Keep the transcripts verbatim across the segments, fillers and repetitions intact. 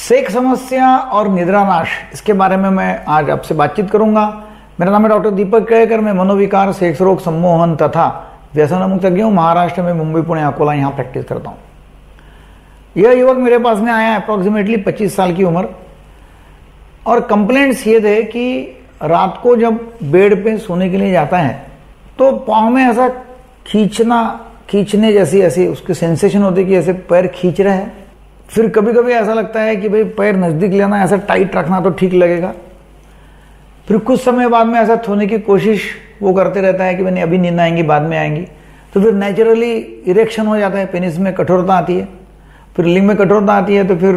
सेक समस्या और निद्रानाश, इसके बारे में मैं आज आपसे बातचीत करूंगा। मेरा नाम है डॉक्टर दीपक केळकर। मैं मनोविकार, सेक्स रोग, सम्मोहन तथा व्यसन मुक्तज्ञ हूँ। महाराष्ट्र में मुंबई, पुणे, अकोला यहाँ प्रैक्टिस करता हूँ। यह युवक मेरे पास में आया अप्रॉक्सीमेटली पच्चीस साल की उम्र, और कंप्लेंट्स ये थे कि रात को जब बेड पे सोने के लिए जाता है तो पाँव में ऐसा खींचना खींचने जैसी ऐसी उसकी सेंसेशन होती है कि ऐसे पैर खींच रहे हैं। फिर कभी कभी ऐसा लगता है कि भाई पैर नज़दीक लेना, ऐसा टाइट रखना तो ठीक लगेगा। फिर कुछ समय बाद में ऐसा सोने की कोशिश वो करते रहता है कि मैंने अभी नींद आएंगी, बाद में आएंगी। तो फिर नेचुरली इरेक्शन हो जाता है, पेनिस में कठोरता आती है, फिर लिंग में कठोरता आती है, तो फिर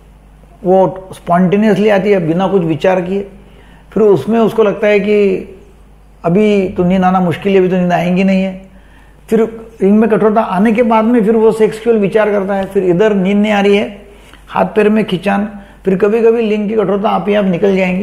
वो स्पॉन्टेनियसली आती है बिना कुछ विचार किए। फिर उसमें उसको लगता है कि अभी तो नींद आना मुश्किल है, अभी तो नींद आएंगी नहीं है। फिर लिंग में कठोरता आने के बाद में फिर वो सेक्सुअल विचार करता है, फिर इधर नींद नहीं आ रही है, हाथ पैर में खिंचान, फिर कभी कभी लिंग की कठोरता आप ही आप निकल जाएंगी,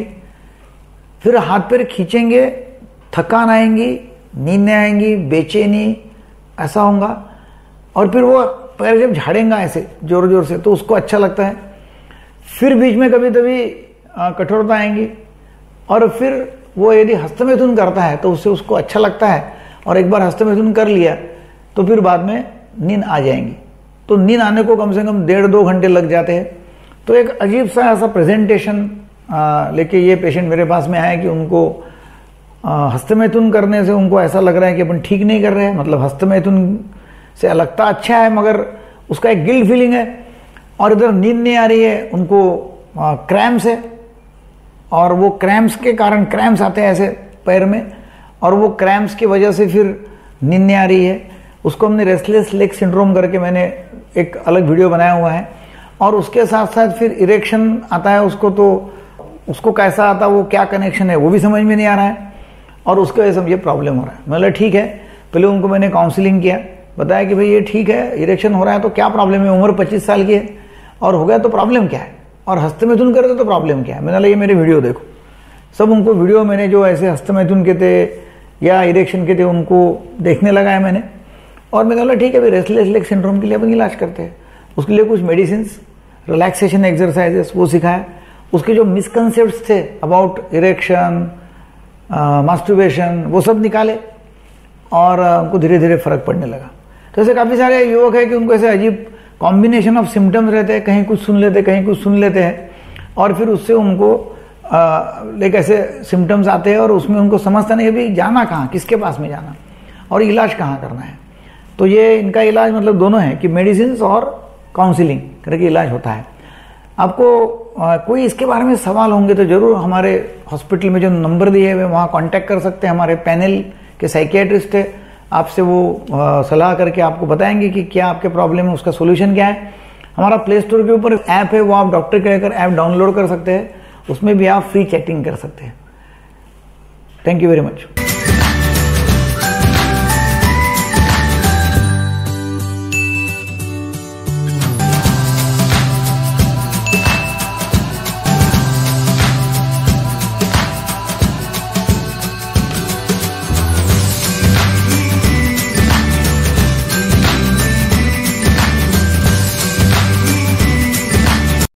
फिर हाथ पैर खींचेंगे, थकान आएंगी, नींद नहीं आएंगी, बेचैनी ऐसा होगा, और फिर वो पैर जब झाड़ेंगा ऐसे जोर जोर से तो उसको अच्छा लगता है। फिर बीच में कभी कभी कठोरता आएंगी, और फिर वो यदि हस्तमैथुन करता है तो उससे उसको अच्छा लगता है, और एक बार हस्तमैथुन कर लिया तो फिर बाद में नींद आ जाएंगी। तो नींद आने को कम से कम डेढ़ दो घंटे लग जाते हैं। तो एक अजीब सा ऐसा प्रेजेंटेशन लेके ये पेशेंट मेरे पास में आया कि उनको हस्तमैथुन करने से उनको ऐसा लग रहा है कि अपन ठीक नहीं कर रहे हैं। मतलब हस्तमैथुन से लगता अच्छा है मगर उसका एक गिल्ट फीलिंग है, और इधर नींद नहीं आ रही है, उनको क्रैम्स है, और वो क्रैम्स के कारण क्रैम्स आते हैं ऐसे पैर में, और वो क्रैम्स की वजह से फिर नींद नहीं आ रही है। उसको हमने रेस्टलेस लेग सिंड्रोम करके मैंने एक अलग वीडियो बनाया हुआ है। और उसके साथ साथ फिर इरेक्शन आता है उसको, तो उसको कैसा आता है, वो क्या कनेक्शन है वो भी समझ में नहीं आ रहा है, और उसके वजह से ये प्रॉब्लम हो रहा है। मतलब ठीक है, पहले उनको मैंने काउंसलिंग किया, बताया कि भाई ये ठीक है, इरेक्शन हो रहा है तो क्या प्रॉब्लम है, उम्र पच्चीस साल की है और हो गया तो प्रॉब्लम क्या है, और हस्तमैथुन करे तो प्रॉब्लम क्या है। मैंने बोला ये मेरे वीडियो देखो। सब उनको वीडियो मैंने जो ऐसे हस्तमैथुन के थे या इरेक्शन के थे उनको देखने लगा है मैंने, और मैंने बोला ठीक है भाई रेस्टलेस लेग सिंड्रोम के लिए अपन इलाज करते हैं। उसके लिए कुछ मेडिसिन, रिलैक्सेशन एक्सरसाइजेस वो सिखाया। उसके जो मिसकंसेप्ट्स थे अबाउट इरेक्शन, मास्टरबेशन, वो सब निकाले, और उनको धीरे धीरे फर्क पड़ने लगा। तो ऐसे काफ़ी सारे युवक है कि उनको ऐसे अजीब कॉम्बिनेशन ऑफ सिम्टम्स रहते हैं, कहीं कुछ सुन लेते कहीं कुछ सुन लेते हैं, और फिर उससे उनको लाइक ऐसे सिम्टम्स आते हैं, और उसमें उनको समझता नहीं अभी जाना कहाँ, किसके पास में जाना, और इलाज कहाँ करना है। तो ये इनका इलाज मतलब दोनों है कि मेडिसिन और काउंसलिंग करके इलाज होता है। आपको आ, कोई इसके बारे में सवाल होंगे तो जरूर हमारे हॉस्पिटल में जो नंबर दिए हुए वहाँ कॉन्टैक्ट कर सकते हैं। हमारे पैनल के साइकियाट्रिस्ट है, आपसे वो आ, सलाह करके आपको बताएंगे कि क्या आपके प्रॉब्लम है, उसका सोल्यूशन क्या है। हमारा प्ले स्टोर के ऊपर ऐप है, वो आप डॉक्टर केळकर ऐप डाउनलोड कर सकते हैं, उसमें भी आप फ्री चैटिंग कर सकते हैं। Thank you very much.